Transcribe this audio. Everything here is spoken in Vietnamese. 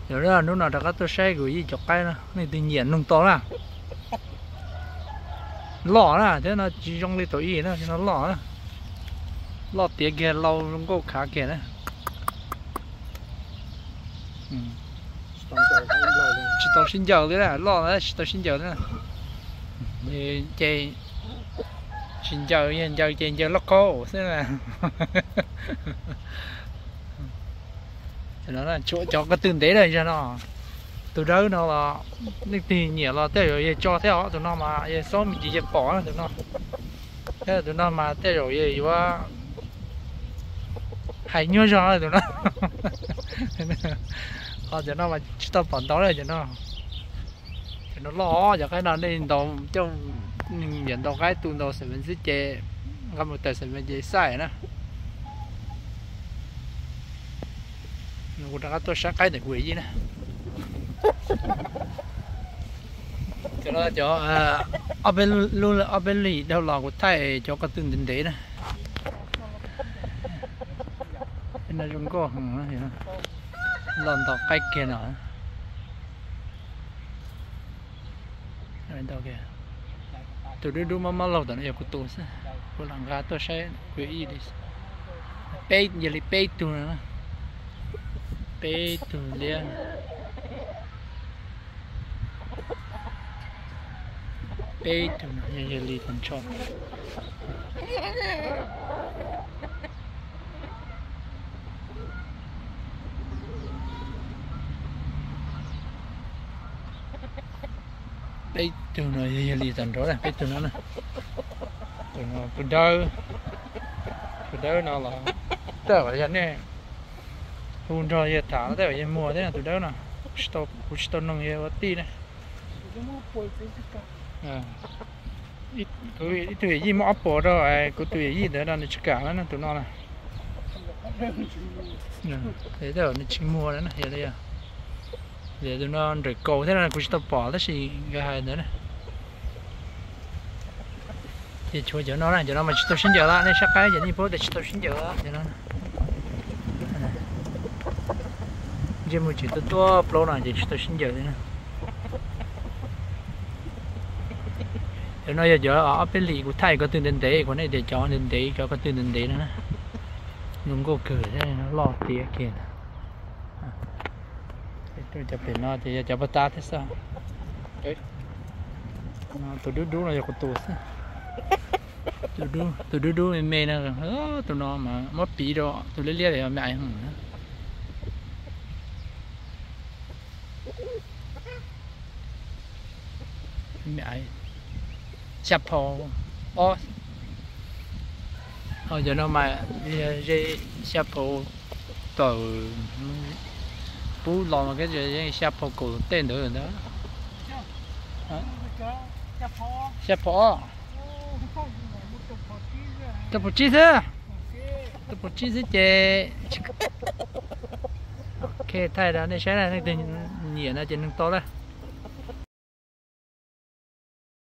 rồi đó lúc nào đã có tôi xe gửi gì chọc cái nó này tự nhiên nung to là lọ là thế nó chỉ trong đi tối gì đó nó lọ lọ tiệt kia lâu không có khá kia đấy chỉ tao xin chào đấy là lọ đấy chỉ tao xin chào đấy như chơi xin chào chơi local thế là nó là chỗ cho cái tương tế này cho nó từ đó nó là những tiền nhiều là tới rồi cho theo tụi nó mà số mình chỉ bỏ tụi nó thế tụi nó mà tới rồi gì quá hay nhớ cho tụi nó tụi nó mà chỉ tao bỏ đó rồi tụi nó lo cho cái nào nên tao trong nhận tao cái tụi tao sẽ vẫn sẽ chơi gặp một tài sản vẫn chơi sai nữa nó đã tôi sáng cái để quỷ gì nè cho nó cho ở bên luôn ở bên lì đâu lò của thầy cho cái tương tinh tế nè bên này chúng có hằng thì lòn tàu cái kia nữa bên tàu kia từ đây đúng mà lâu tao nó có tụi sao có lần gà tôi sẽ quỷ gì đi pay giờ đi pay tụi nó pay tụi liền pay tụi nó giờ đi thành chọn pay tụi nó giờ đi thành chọn này pay tụi nó nè tụi nó từ đâu nó là tao ở trên này hôn cho giờ thả nó tại mua thế là từ đâu nè stop nông nghiệp tí này ít tuổi gì mà bỏ đâu ai có tuổi gì nữa là nó chỉ cả nó tụi nó này thế đâu nó chỉ mua đấy này đây à để tụi nó rồi cầu thế là cũng stop bỏ đó gì cái hai nữa này thì chúa cho nó này cho nó mà tôi xin giờ là nên sắp cái giờ đi phố để tôi xin giờ cho nó giờ mình chỉ tôi pro này chỉ tôi xin giờ đấy nè rồi nói giờ ở bên lì của thầy có tương tế còn này để cho tương tế cho có tương tế nữa nhưng có cửa thế nó lo tía kìa tôi chụp hình nó thì chụp ta thế sao đấy tôi đu là của tôi tôi đu mê nè tụi nó mà mất tí đó tôi lấy để mẹ hả mẹ chập hồ giờ nó mà dây chập hồ từ bú lò mà cái gì chập hồ cổ tên nữa rồi đó chập hồ tập một chi thế tập một chi thế chế ok thay ra đây sẽ là cái nhiệt nó trên to đấy